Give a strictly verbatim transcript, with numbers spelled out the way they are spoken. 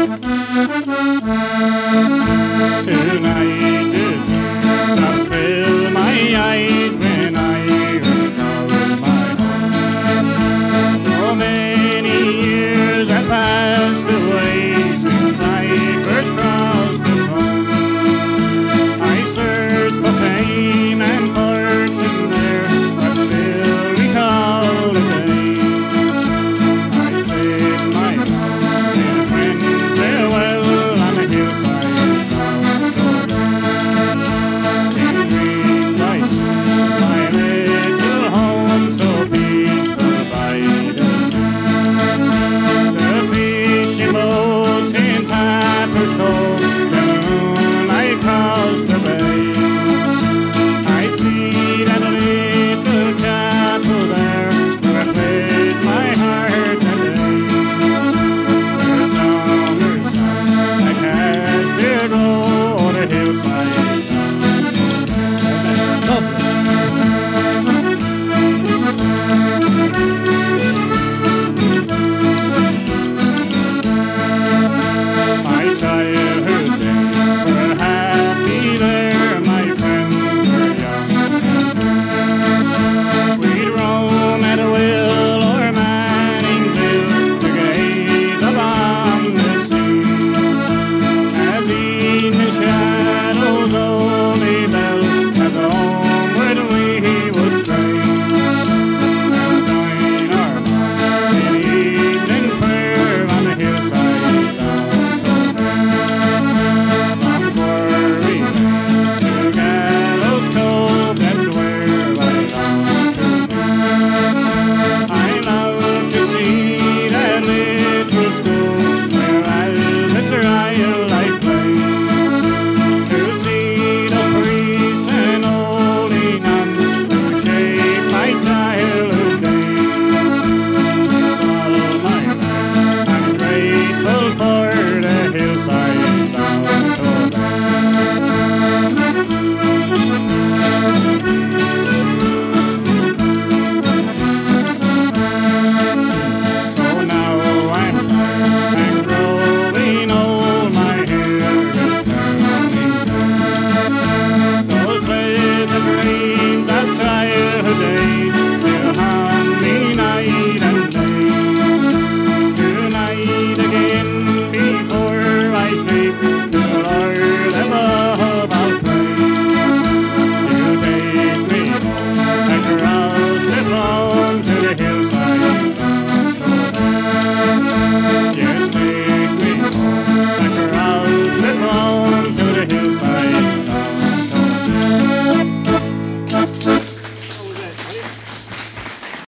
Tonight the thoughts fill my eyes when I recall my home. So many years have passed away since I first crossed the foam. I searched for fame and fortune there, but still recall the day I spent my love in a friend's farewell on the hillside. Thank you.